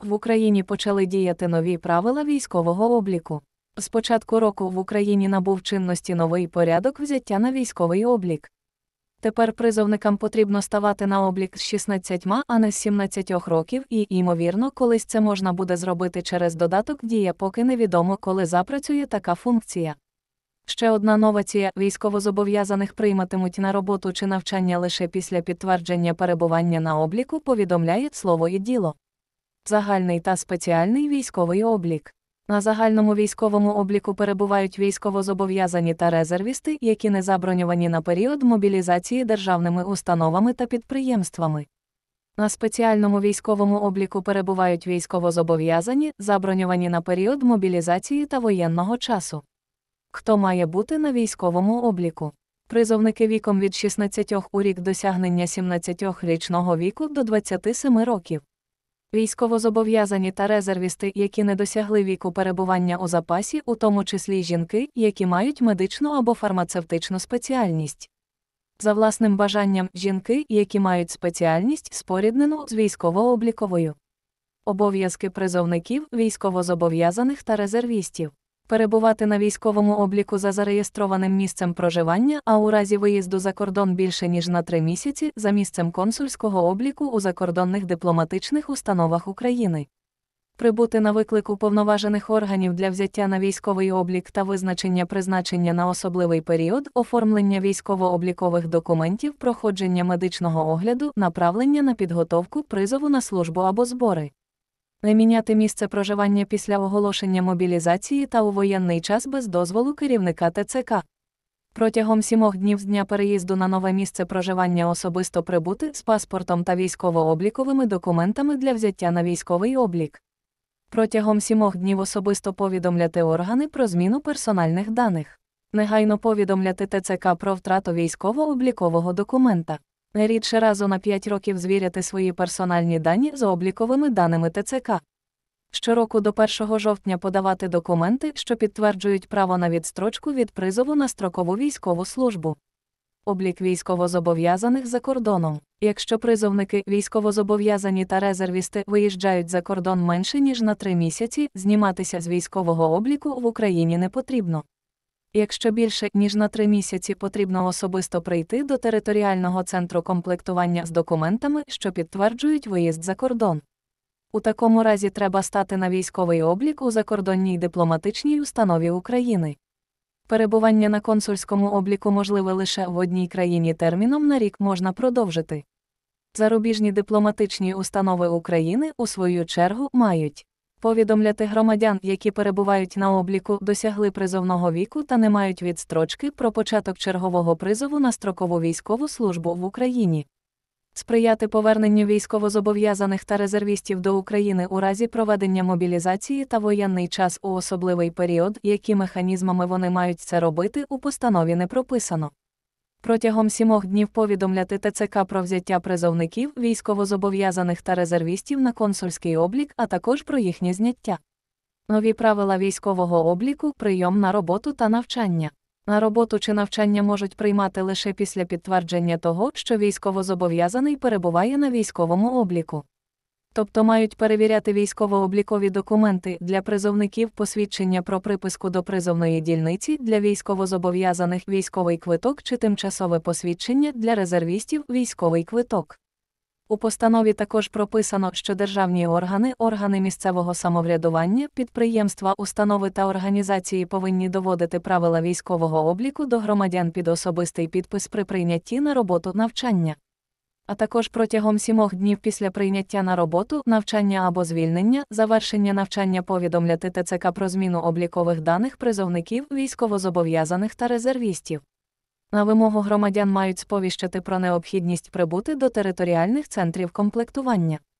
В Україні почали діяти нові правила військового обліку. З початку року в Україні набув чинності новий порядок взяття на військовий облік. Тепер призовникам потрібно ставати на облік з 16, а не з 17 років і, ймовірно, колись це можна буде зробити через додаток «Дія», поки невідомо, коли запрацює така функція. Ще одна новація – військовозобов'язаних прийматимуть на роботу чи навчання лише після підтвердження перебування на обліку, повідомляє «Слово і діло». Загальний та спеціальний військовий облік. На загальному військовому обліку перебувають військовозобов'язані та резервісти, які не заброньовані на період мобілізації державними установами та підприємствами. На спеціальному військовому обліку перебувають військовозобов'язані, заброньовані на період мобілізації та воєнного часу. Хто має бути на військовому обліку? Призовники віком від 16 у рік досягнення 17-річного віку до 27 років. Військовозобов'язані та резервісти, які не досягли віку перебування у запасі, у тому числі жінки, які мають медичну або фармацевтичну спеціальність. За власним бажанням – жінки, які мають спеціальність, споріднену з військово-обліковою. Обов'язки призовників, військовозобов'язаних та резервістів. Перебувати на військовому обліку за зареєстрованим місцем проживання, а у разі виїзду за кордон більше ніж на 3 місяці – за місцем консульського обліку у закордонних дипломатичних установах України. Прибути на виклик уповноважених органів для взяття на військовий облік та визначення призначення на особливий період, оформлення військово-облікових документів, проходження медичного огляду, направлення на підготовку, призову на службу або збори. Не міняти місце проживання після оголошення мобілізації та у воєнний час без дозволу керівника ТЦК. Протягом 7 днів з дня переїзду на нове місце проживання особисто прибути з паспортом та військово-обліковими документами для взяття на військовий облік. Протягом 7 днів особисто повідомляти органи про зміну персональних даних. Негайно повідомляти ТЦК про втрату військово-облікового документа. Не рідше разу на 5 років звіряти свої персональні дані з обліковими даними ТЦК. Щороку до 1 жовтня подавати документи, що підтверджують право на відстрочку від призову на строкову військову службу. Облік військовозобов'язаних за кордоном. Якщо призовники, військовозобов'язані та резервісти виїжджають за кордон менше ніж на 3 місяці, зніматися з військового обліку в Україні не потрібно. Якщо більше, ніж на 3 місяці, потрібно особисто прийти до територіального центру комплектування з документами, що підтверджують виїзд за кордон. У такому разі треба стати на військовий облік у закордонній дипломатичній установі України. Перебування на консульському обліку можливе лише в одній країні терміном на рік можна продовжити. Зарубіжні дипломатичні установи України, у свою чергу, мають повідомляти громадян, які перебувають на обліку, досягли призовного віку та не мають відстрочки, про початок чергового призову на строкову військову службу в Україні. Сприяти поверненню військовозобов'язаних та резервістів до України у разі проведення мобілізації та воєнний час у особливий період, які механізмами вони мають це робити, у постанові не прописано. Протягом 7 днів повідомляти ТЦК про взяття призовників, військовозобов'язаних та резервістів на консульський облік, а також про їхнє зняття. Нові правила військового обліку, прийом на роботу та навчання. На роботу чи навчання можуть приймати лише після підтвердження того, що військовозобов'язаний перебуває на військовому обліку. Тобто мають перевіряти військово-облікові документи для призовників, посвідчення про приписку до призовної дільниці, для військовозобов'язаних військовий квиток чи тимчасове посвідчення, для резервістів військовий квиток. У постанові також прописано, що державні органи, органи місцевого самоврядування, підприємства, установи та організації повинні доводити правила військового обліку до громадян під особистий підпис при прийнятті на роботу, навчання. А також протягом 7 днів після прийняття на роботу, навчання або звільнення, завершення навчання повідомляти ТЦК про зміну облікових даних призовників, військовозобов'язаних та резервістів. На вимогу громадян мають сповіщати про необхідність прибути до територіальних центрів комплектування.